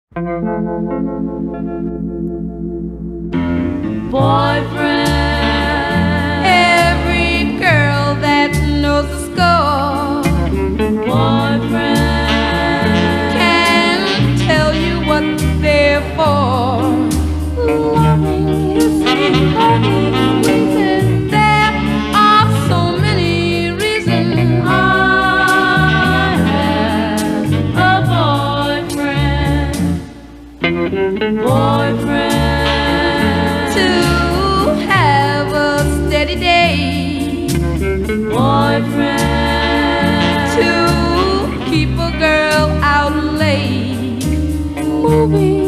Boyfriend, every girl that knows the score. Boyfriend, can tell you what they're for. Loving is so reason. There are so many reasons. I have a boyfriend. Boyfriend, to have a steady day. Boyfriend, to keep a girl out late. Moving